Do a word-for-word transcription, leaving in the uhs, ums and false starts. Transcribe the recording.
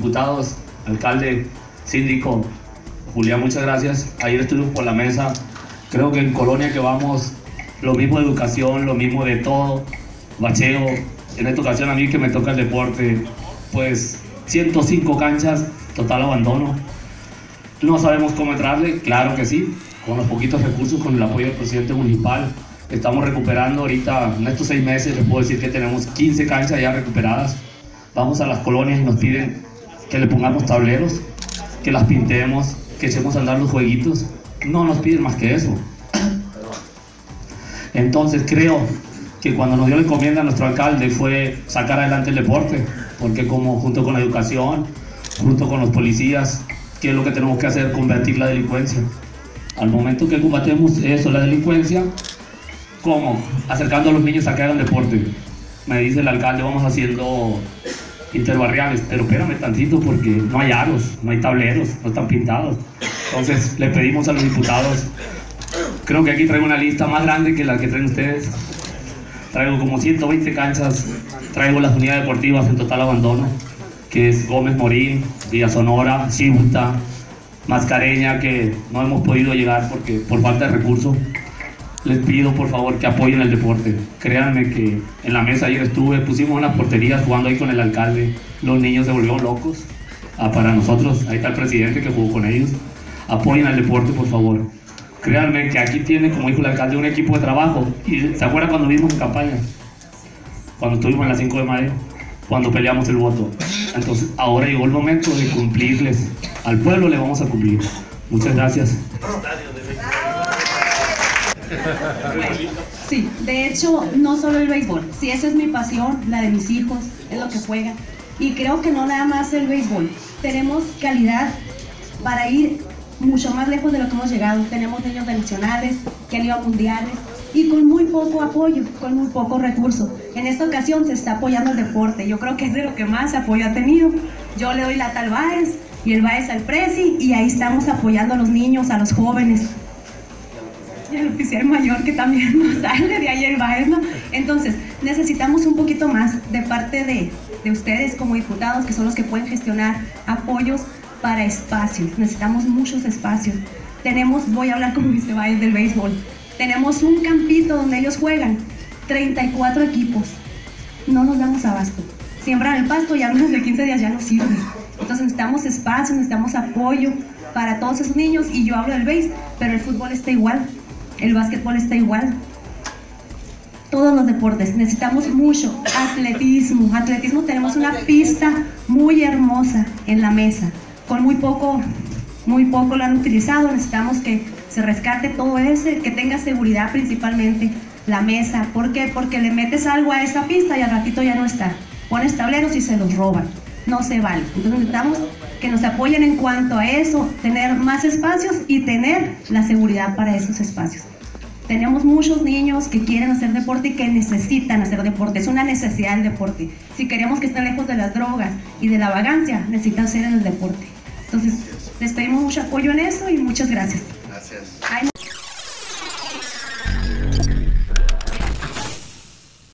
diputados, alcalde, síndico, Julián, muchas gracias. Ayer estuvimos por la mesa. Creo que en Colonia que vamos, lo mismo de educación, lo mismo de todo, bacheo. En esta ocasión a mí que me toca el deporte, pues ciento cinco canchas, total abandono. No sabemos cómo entrarle, claro que sí, con los poquitos recursos, con el apoyo del presidente municipal. Estamos recuperando ahorita, en estos seis meses, les puedo decir que tenemos quince canchas ya recuperadas. Vamos a las colonias y nos piden que le pongamos tableros, que las pintemos, que echemos a andar los jueguitos. No nos piden más que eso. Entonces creo que cuando nos dio la encomienda a nuestro alcalde fue sacar adelante el deporte, porque como junto con la educación, junto con los policías, ¿qué es lo que tenemos que hacer? Combatir la delincuencia. Al momento que combatemos eso, la delincuencia, ¿cómo? Acercando a los niños a que hagan deporte. Me dice el alcalde, vamos haciendo interbarriales, pero espérame tantito porque no hay aros, no hay tableros, no están pintados. Entonces le pedimos a los diputados, creo que aquí traigo una lista más grande que la que traen ustedes. Traigo como ciento veinte canchas, traigo las unidades deportivas en total abandono, que es Gómez Morín, Villa Sonora, Cibuta, Mascareña, que no hemos podido llegar porque por falta de recursos. Les pido por favor que apoyen el deporte. Créanme que en la mesa ayer estuve, pusimos unas porterías jugando ahí con el alcalde. Los niños se volvieron locos. Ah, para nosotros, ahí está el presidente que jugó con ellos. Apoyen al deporte por favor. Créanme que aquí tiene, como dijo el alcalde, un equipo de trabajo. ¿Y se acuerdan cuando vimos en campaña? Cuando estuvimos en la cinco de mayo, cuando peleamos el voto. Entonces ahora llegó el momento de cumplirles. Al pueblo le vamos a cumplir. Muchas gracias. Sí, de hecho, no solo el béisbol. Sí, esa es mi pasión, la de mis hijos, es lo que juegan. Y creo que no nada más el béisbol. Tenemos calidad para ir mucho más lejos de lo que hemos llegado. Tenemos niños de nacionales que han ido a mundiales y con muy poco apoyo, con muy poco recurso. En esta ocasión se está apoyando el deporte. Yo creo que es de lo que más apoyo ha tenido. Yo le doy lata al Baez y el Baez al Presi y ahí estamos apoyando a los niños, a los jóvenes. Y el oficial mayor que también nos sale de ahí el Baez, ¿no? Entonces, necesitamos un poquito más de parte de, de ustedes como diputados, que son los que pueden gestionar apoyos para espacios. Necesitamos muchos espacios. Tenemos, voy a hablar como dice Baez del béisbol, tenemos un campito donde ellos juegan, treinta y cuatro equipos. No nos damos abasto. Siembran el pasto y a menos de quince días ya no sirve. Entonces necesitamos espacio, necesitamos apoyo para todos esos niños. Y yo hablo del béis, pero el fútbol está igual. El básquetbol está igual. Todos los deportes. Necesitamos mucho atletismo. Atletismo, tenemos una pista muy hermosa en la mesa. Con muy poco, muy poco lo han utilizado. Necesitamos que se rescate todo ese, que tenga seguridad principalmente la mesa. ¿Por qué? Porque le metes algo a esa pista y al ratito ya no está. Pones tableros y se los roban. No se vale. Entonces necesitamos que nos apoyen en cuanto a eso, tener más espacios y tener la seguridad para esos espacios. Tenemos muchos niños que quieren hacer deporte y que necesitan hacer deporte. Es una necesidad el deporte. Si queremos que estén lejos de las drogas y de la vagancia, necesitan ser en el deporte. Entonces, les pedimos mucho apoyo en eso y muchas gracias. Gracias. Ay,